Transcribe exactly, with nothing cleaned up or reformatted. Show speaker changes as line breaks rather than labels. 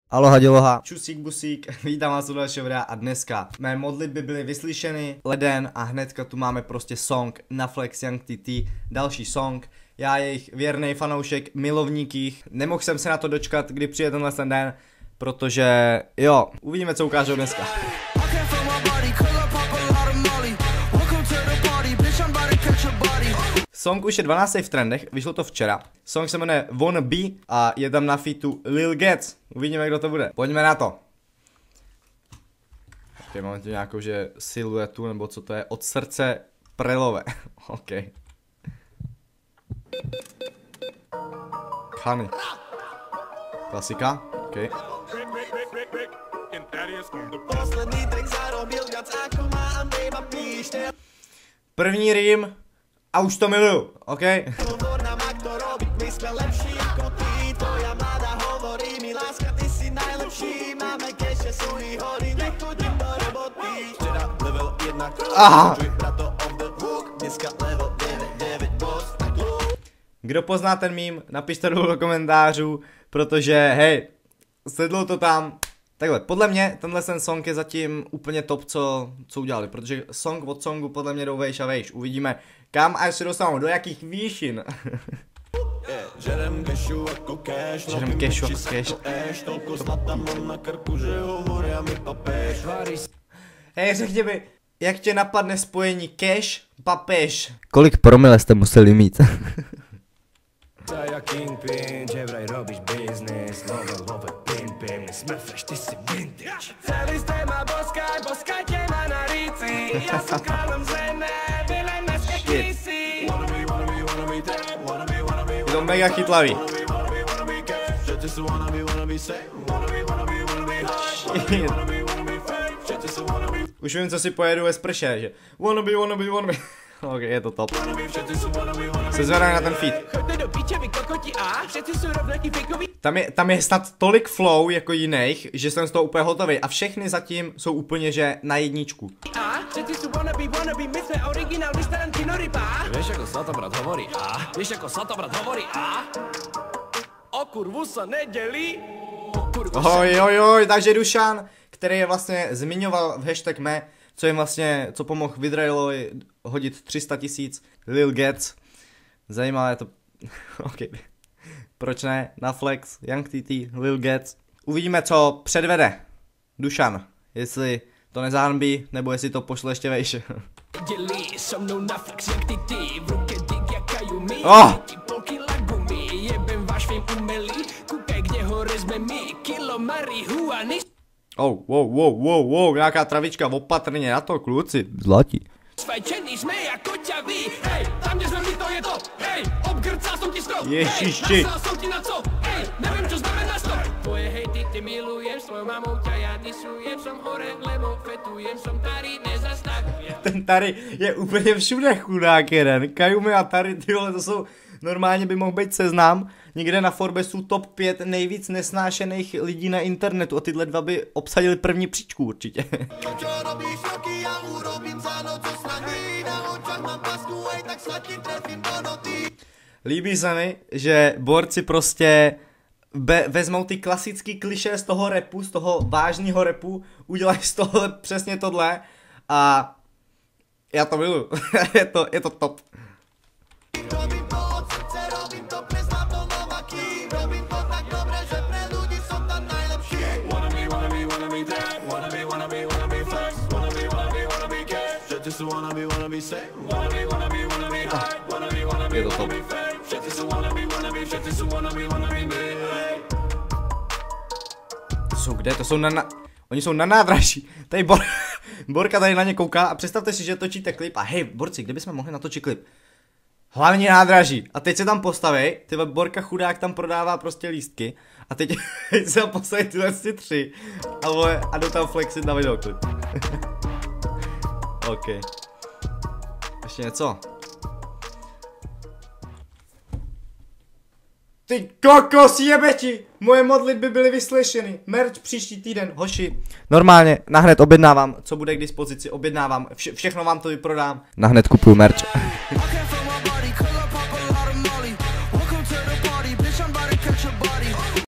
Aloha děloha.
Čusík busík, vítám vás u dalšího videa a dneska mé modlitby byly vyslyšeny, leden a hnedka tu máme prostě song Naflex Young T T, další song. Já jejich věrný fanoušek, milovník jich, nemohl jsem se na to dočkat, kdy přijde tenhle ten den, protože jo, uvidíme co ukážou dneska. Song už je dvanáctý v trendech, vyšlo to včera. Song se jmenuje Wanna Be a je tam na featu Lil Gets. Uvidíme, kdo to bude. Pojďme na to. Ok, máme tu nějakou, že siluetu, nebo co to je, od srdce prelové. Ok. Kany. Klasika, ok. První rým. A už to miluju, ok? Aha. Kdo pozná ten mím, napište do komentářů, protože hej, sedlo to tam. Takhle, podle mě tenhle ten song je zatím úplně top, co, co udělali, protože song od songu podle mě jdou vejš a vejš. Uvidíme, kam až se dostanou, do jakých výšin. Žerem kešu jako cash. Hej, řekni mi, jak tě napadne spojení cash, papež?
Kolik promile jste museli mít?
Jsme fresh, ty jsi vintage. Celý jste má boskaj, boskajte ma na ríci. Ja som kráľom zeme, vylej meské kisy.
Je to mega chytlavý. Už vím, co si pojedu ve sprše, že wanna be, wanna be, wanna be. Ok, je to top. Se zvedá na ten feed. Tam je, tam je snad tolik flow jako jiných, že jsem z toho úplně hotový. A všechny zatím jsou úplně, že na jedničku.
Víš, jako Svatobrat hovorí a? Víš, jako Svatobrat hovorí a? O kurvu se nedělí.
Oj, oj, oj, takže Dušan, který je vlastně zmiňoval v hashtag me, co jim vlastně, co pomohl Vidrailovi hodit tři sta tisíc, Lil Gets. Zajímavé to, ok, proč ne, Naflex, Young T T, Lil Gets. Uvidíme, co předvede Dušan, jestli to nezahanbí, nebo jestli to pošle ještě vejš. Oh! Oh, wow, wow, wow, wow, nějaká travička, opatrně na to, kluci, zlatí.
Svajčený jsme jako ťaví, hej, tam kde jsme my to je to, hej, obgrcal som ti strop,
Ježiši.
nasral som ti na co, hej, nevím čo znamená stop. Tvoje hejty ty milujem, s tvojou mamou ťa ja disujem, som hore, lebo fetujem, som tady nezastavujem.
Ten tady je úplně všude chudák jeden, Kajumi a tady, tyhle, to jsou, normálně by mohl být seznam, někde na Forbesu top pět nejvíc nesnášených lidí na internetu a tyhle dva by obsadili první příčku určitě. Líbí se mi, že borci prostě be vezmou ty klasický klišé z toho rapu, z toho vážného rapu, udělají z toho přesně tohle a já to miluju, je, to, je to top. Je to top. To jsou kde? To jsou na, na... Oni jsou na nádraží. Tady Bor... Borka tady na ně kouká a představte si, že točíte klip a hej, borci, kde bychom mohli natočit klip? Hlavně nádraží. A teď se tam postaví, ty Borka chudák tam prodává prostě lístky a teď se tam postaví tyhle tři a, vole, a jdou tam flexit na videoklip. OK. Ještě něco? Ty kokos jebeti! Moje modlitby byly vyslyšeny. Merch příští týden, hoši. Normálně, nahned objednávám, co bude k dispozici, objednávám, vše, všechno vám to vyprodám.
Nahned kupuju merch.